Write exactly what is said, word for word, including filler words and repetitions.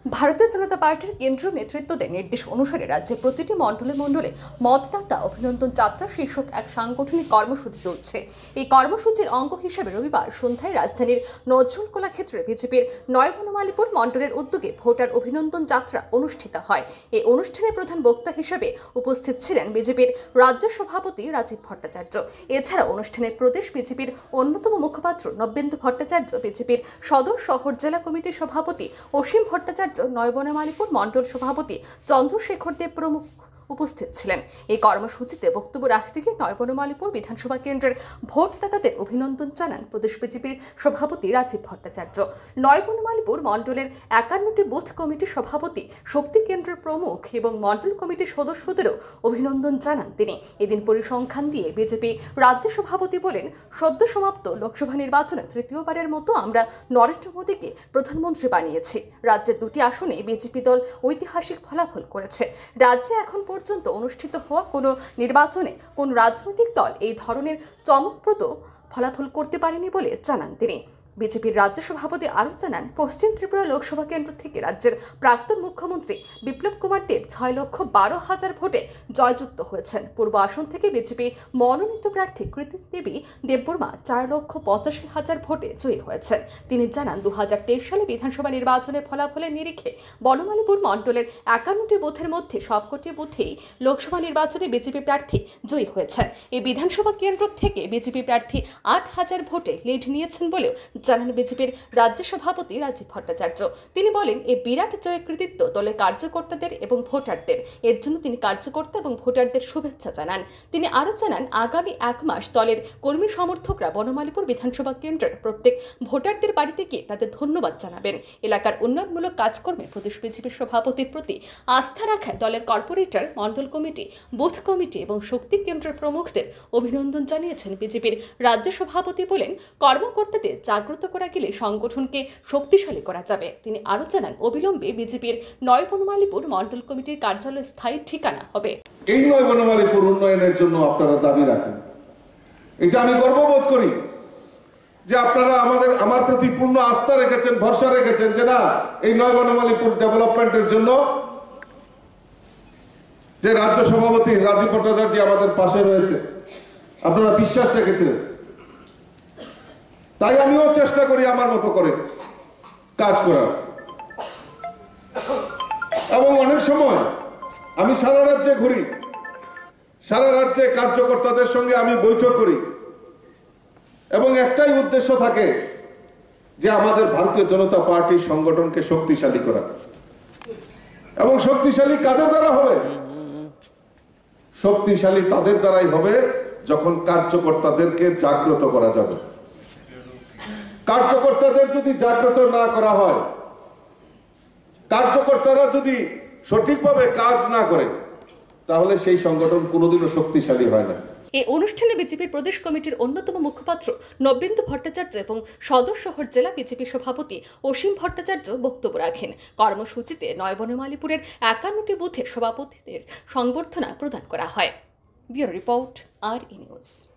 ভারতীয় জনতা পার্টির কেন্দ্রীয় নেতৃত্বদের নির্দেশ অনুসারে রাজ্যে প্রতিটি মণ্ডলে মণ্ডলে মতদাতা অভিনন্দন যাত্রা শীর্ষক এক সাংগঠনিক কর্মসূচি চলছে। এই কর্মসূচির অঙ্গ হিসেবে রবিবার সন্ধ্যায় রাজধানীর নজরুল কলাক্ষেত্রে বিজেপির নয় বনমালীপুর মণ্ডলের উদ্যোগে ভোটার অভিনন্দন যাত্রা অনুষ্ঠিত হয়। এই অনুষ্ঠানে প্রধান বক্তা হিসেবে উপস্থিত ছিলেন বিজেপির রাজ্য সভাপতি রাজীব ভট্টাচার্য। এছাড়া অনুষ্ঠানে প্রদেশ বিজেপির অন্যতম মুখপাত্র নব্যেন্দু ভট্টাচার্য, বিজেপির সদর শহর জেলা কমিটির সভাপতি অসীম ভট্টাচার্য, নয় বনমালীপুর মণ্ডল সভাপতি চন্দ্রশেখর দেব প্রমুখ উপস্থিত ছিলেন। এই কর্মসূচিতে বক্তব্য রাখতে গিয়ে নয় বনমালীপুর বিধানসভা কেন্দ্রের ভোটদাতাদের অভিনন্দন জানান প্রদেশ বিজেপির সভাপতি রাজীব ভট্টাচার্য। নয় বনমালীপুর মণ্ডলের একান্নটি বুথ কমিটির সভাপতি, শক্তি কেন্দ্রের প্রমুখ এবং মণ্ডল কমিটির সদস্যদেরও অভিনন্দন জানান তিনি। এদিন পরিসংখ্যান দিয়ে বিজেপি রাজ্য সভাপতি বলেন, সদ্য সমাপ্ত লোকসভা নির্বাচনে তৃতীয়বারের মতো আমরা নরেন্দ্র মোদীকে প্রধানমন্ত্রী বানিয়েছি। রাজ্যের দুটি আসনে বিজেপি দল ঐতিহাসিক ফলাফল করেছে। রাজ্যে এখন পর্যন্ত অনুষ্ঠিত হওয়া কোনো নির্বাচনে কোন রাজনৈতিক দল এই ধরনের চমকপ্রদ ফলাফল করতে পারেনি বলে জানান তিনি। বিজেপির রাজ্য সভাপতি আরও জানান, পশ্চিম ত্রিপুরা লোকসভা কেন্দ্র থেকে রাজ্যের প্রাক্তন মুখ্যমন্ত্রী বিপ্লব কুমার দেব ছয় লক্ষ বারো হাজার ভোটে জয়যুক্ত হয়েছেন। পূর্ব আসন থেকে বিজেপি মনোনীত প্রার্থী কৃতি দেবী দেববর্মা চার লক্ষ পঁচাশি হাজার ভোটে জয়ী হয়েছেন। তিনি জানান, দু হাজার তেইশ সালে বিধানসভা নির্বাচনের ফলাফলের নিরিখে বনমালীপুর মণ্ডলের একান্নটি বুথের মধ্যে সবকটি বুথেই লোকসভা নির্বাচনে বিজেপি প্রার্থী জয়ী হয়েছেন। এই বিধানসভা কেন্দ্র থেকে বিজেপি প্রার্থী আট হাজার ভোটে লিড নিয়েছেন বলেও জানান বিজেপির রাজ্য সভাপতি রাজীব ভট্টাচার্য। তিনি বলেন, এই বিরাট জয়ের কৃতিত্ব দলের কার্যকর্তাদের এবং ভোটারদের। এর জন্য তিনি কার্যকর্তা এবং ভোটারদের শুভেচ্ছা জানান। তিনি আরও জানান, আগামী এক মাস দলের কর্মী সমর্থকরা বনমালীপুর বিধানসভা কেন্দ্রের প্রত্যেক ভোটারদের বাড়িতে গিয়ে তাদের ধন্যবাদ জানাবেন। এলাকার উন্নয়নমূলক কাজকর্মে প্রদেশ বিজেপির সভাপতির প্রতি আস্থা রাখায় দলের কর্পোরেটর, মণ্ডল কমিটি, বুথ কমিটি এবং শক্তি কেন্দ্রের প্রমুখদের অভিনন্দন জানিয়েছেন বিজেপির রাজ্য সভাপতি। বলেন, কর্মকর্তাদের জাগ্রত করা গেলে সংগঠনকে শক্তিশালী করা যাবে। তিনি আরো জানান, অবিলম্বে বিজেপির নয় বনমালীপুর মণ্ডল কমিটির কার্যালয় স্থায়ী ঠিকানা হবে। এই নয় বনমালীপুর উন্নয়নের জন্য আপনারা দাবি রাখেন, এটা আমি গর্ববোধ করি যে আপনারা আমাদের আমার প্রতি পূর্ণ আস্থা রেখেছেন, ভরসা রেখেছেন যে না, এই নয় বনমালীপুর ডেভেলপমেন্টের জন্য যে রাজ্য সভাপতি রাজীব ভট্টাচার্য আমাদের পাশে রয়েছে, আপনারা বিশ্বাস রেখেছিলেন। তাই আমিও চেষ্টা করি আমার মতো করে কাজ করার, এবং অনেক সময় আমি সারা রাজ্যে ঘুরি, সারা রাজ্যে কার্যকর্তাদের সঙ্গে আমি বৈঠক করি, এবং একটাই উদ্দেশ্য থাকে যে আমাদের ভারতীয় জনতা পার্টির সংগঠনকে শক্তিশালী করা। এবং শক্তিশালী কাদের দ্বারা হবে? শক্তিশালী তাদের দ্বারাই হবে যখন কার্যকর্তাদেরকে জাগ্রত করা যাবে। কার্যকর্তাদের যদি জাগ্রত না করা হয়, কার্যকর্তারা যদি সঠিকভাবে কাজ না করে, তাহলে সেই সংগঠন কোনোদিনও শক্তিশালী হয় না। এই অনুষ্ঠানে বিজেপির প্রদেশ কমিটির অন্যতম মুখপাত্র নব্যেন্দু ভট্টাচার্য এবং সদর শহর জেলা বিজেপি সভাপতি অসীম ভট্টাচার্য বক্তব্য রাখেন। কর্মসূচিতে নয় বনমালীপুরের একান্নটি বুথের সভাপতিদের সংবর্ধনা প্রদান করা হয়। Bureau report, R E news.